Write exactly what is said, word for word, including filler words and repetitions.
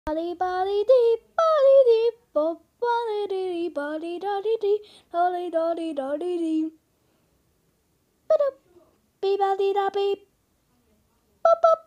Body body dee body dee bop body dee body dotty dee dolly dotty dotty dee. Ba-da, bee body da beep. Bop bop.